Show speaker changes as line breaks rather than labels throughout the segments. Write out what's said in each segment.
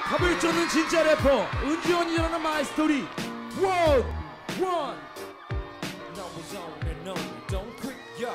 답을 쫓는 진짜 래퍼 은지원이라는 마이 스토리. 원.
No was on and on, don't quit, yo.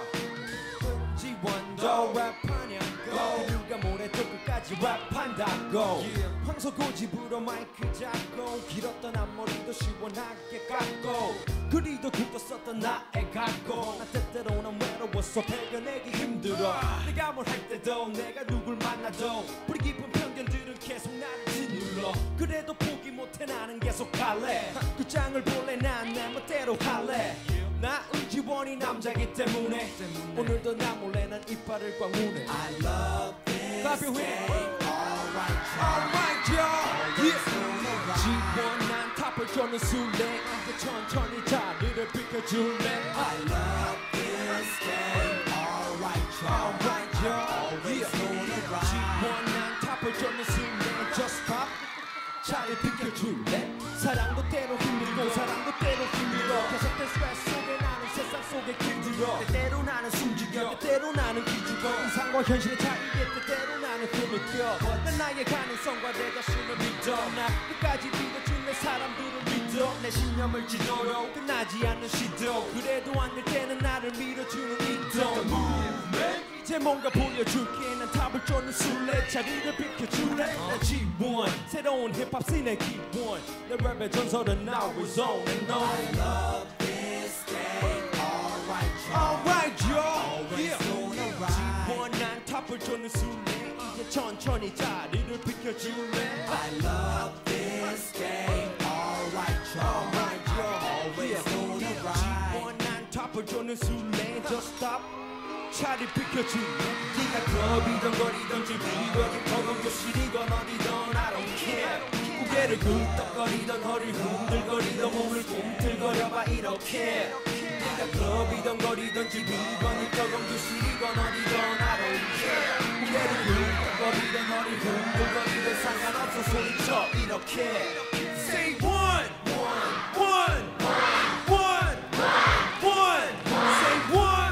은지원도 랩하냐고 누가 뭐래도 끝까지 랩한다고. 황소고집으로 마이크 잡고 길었던 앞머리도 시원하게 깎고 그리도 굵었었던 나의 각고 나 때때로는 외로웠어 발견하기 힘들어. 내가 뭘 할 때도 내가 누굴 만나도 뿌리 깊은 편견들은 계속 나를 짓눌러. 그래도 포기 못해 나는 계속 갈래. 끝장을 볼래 난 내 멋대로 할래. 나 은지원이 남자기 때문에 오늘도 나 몰래 난 이빨을 꽉 무네. I love this game. Alright yo. 지원 난 탑을 쫓는 술래. 이제 천천히 자리를 비켜줄래. I love this game. Alright yo. 지원 난 탑을 쫓는 술래. Just stop. 자리 비켜줄래. 사랑도 때로 힘들고 사랑도 때로 힘들어. 계속된 스트레스 속에 나는 세상 속에 길들여. 때때로 나는 숨죽여 때때로 나는 기죽어. 이상과 현실의 차이에 때때로 나는 꿈을 껴. 난 나의 가능성과 내 자신을 믿어. 나 끝까지 믿어준 내 사람들을 믿어. 내 신념을 지도록 끝나지 않는 시도. 그래도 안 될 때는 나를 밀어주는 이동. 이제 뭔가 보여줄게. 난 탑을 쫓는 술래. 자리를 비켜줄래. 나 지원 새로운 힙합 씬의 기원. 내 랩의 전설은 now is on and on. I love this game. Alright yo. Yeah. 지원 난 탑을 쫓는 술래. 이제 천천히 자리를 비켜줄래. I love this game. Alright yo. Always on the right. 지원 난 탑을 쫓는 술래. Just stop. 차를 비켜줄래. 네가 클럽이던 거리던 줄기거든 거건 교실이건 어디든 I don't care. 고개를 굴떡거리던 허리를 흔들거리던 몸을 꿈틀거려봐 이렇게. 네가 클럽이던 거리던 줄기건 거건 교실이건 어디든 I don't care. 고개를 굴떡거리던 허리를 흔들거리던 상관없어 소리쳐 이렇게. Say one. Say one.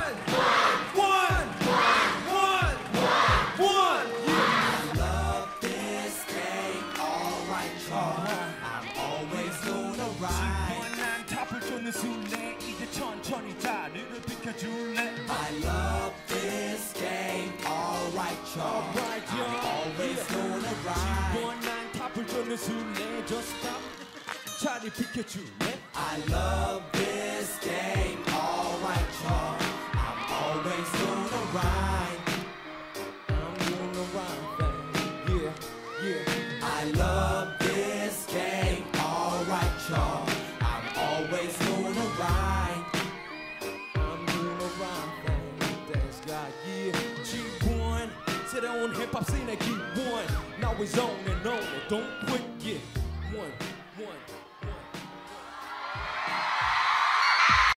술래. 이제 천천히 자리를 비켜줄래. I love this game. Alright yo. I'm always gonna ride. 지원 난 탑을 쫓는 술래. Just stop. 자리 비켜줄래. I love this game. Alright yo. I'm always gonna ride. I'm gonna ride, baby. Yeah. I love this game. Alright yo. Always gonna ride. I'm gonna ride, baby. That's God, yeah. G1 새로운 힙합 씬의 기원. Now it's on and on. Don't quit, yeah.